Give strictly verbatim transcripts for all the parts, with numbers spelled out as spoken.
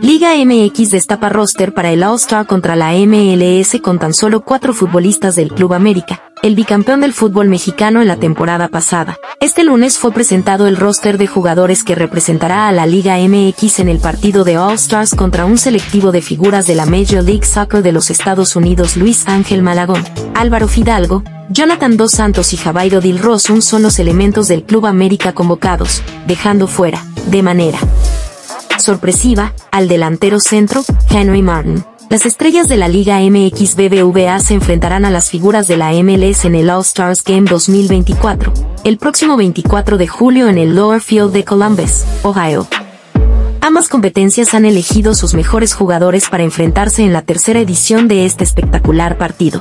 Liga M X destapa roster para el All-Star contra la M L S con tan solo cuatro futbolistas del Club América, el bicampeón del fútbol mexicano en la temporada pasada. Este lunes fue presentado el roster de jugadores que representará a la Liga M X en el partido de All-Stars contra un selectivo de figuras de la Major League Soccer de los Estados Unidos. Luis Ángel Malagón, Álvaro Fidalgo, Jonathan Dos Santos y Javairo Dilrosun son los elementos del Club América convocados, dejando fuera, de manera sorpresiva, al delantero centro, Henry Martin. Las estrellas de la Liga M X B B V A se enfrentarán a las figuras de la M L S en el All-Stars Game dos mil veinticuatro, el próximo veinticuatro de julio en el Lower Field de Columbus, Ohio. Ambas competencias han elegido sus mejores jugadores para enfrentarse en la tercera edición de este espectacular partido.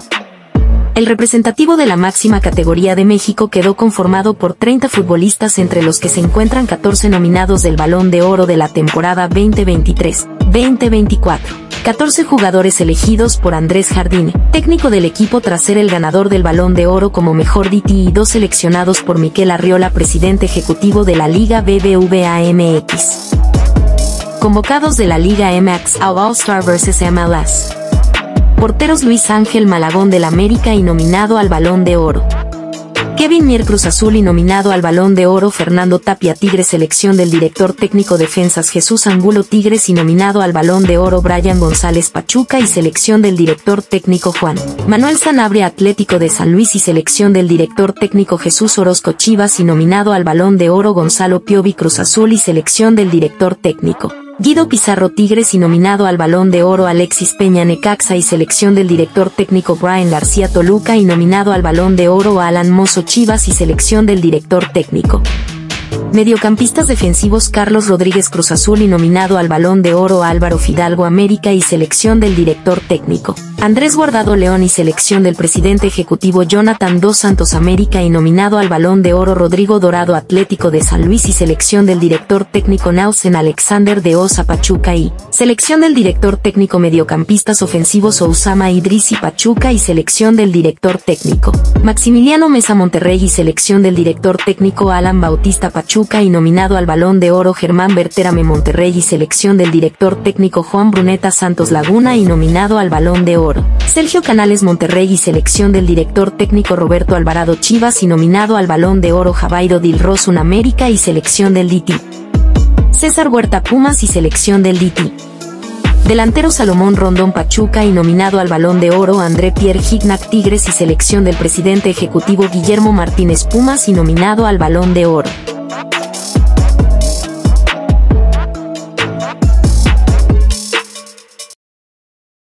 El representativo de la máxima categoría de México quedó conformado por treinta futbolistas, entre los que se encuentran catorce nominados del Balón de Oro de la temporada veinte veintitrés veinte veinticuatro. catorce jugadores elegidos por Andrés Jardine, técnico del equipo tras ser el ganador del Balón de Oro como mejor D T, y dos seleccionados por Miquel Arriola, presidente ejecutivo de la Liga B B V A M X. Convocados de la Liga M X al All-Star versus M L S. Porteros: Luis Ángel Malagón del América y nominado al Balón de Oro. Kevin Mier, Cruz Azul y nominado al Balón de Oro. Fernando Tapia, Tigres, selección del director técnico. Defensas: Jesús Angulo, Tigres y nominado al Balón de Oro. Brian González, Pachuca y selección del director técnico. Juan Manuel Sanabria, Atlético de San Luis y selección del director técnico. Jesús Orozco, Chivas y nominado al Balón de Oro. Gonzalo Piovi, Cruz Azul y selección del director técnico. Guido Pizarro, Tigres y nominado al Balón de Oro. Alexis Peña, Necaxa y selección del director técnico. Brian García, Toluca y nominado al Balón de Oro. Alan Mozo, Chivas y selección del director técnico. Mediocampistas defensivos: Carlos Rodríguez, Cruz Azul y nominado al Balón de Oro. Álvaro Fidalgo, América y selección del director técnico. Andrés Guardado, León y selección del presidente ejecutivo. Jonathan Dos Santos, América y nominado al Balón de Oro. Rodrigo Dorado, Atlético de San Luis y selección del director técnico. Nelson Alexander de Osa, Pachuca y selección del director técnico. Mediocampistas ofensivos: Ousama Idrisi, Pachuca y selección del director técnico. Maximiliano Mesa, Monterrey y selección del director técnico. Alan Bautista, Pachuca y nominado al Balón de Oro. Germán Berterame, Monterrey y selección del director técnico. Juan Bruneta, Santos Laguna y nominado al Balón de Oro. Sergio Canales, Monterrey y selección del director técnico. Roberto Alvarado, Chivas y nominado al Balón de Oro. Javairo Dilrosun, América y selección del D T. César Huerta, Pumas y selección del D T. Delantero: Salomón Rondón, Pachuca y nominado al Balón de Oro. André Pierre Gignac, Tigres y selección del presidente ejecutivo. Guillermo Martínez, Pumas y nominado al Balón de Oro.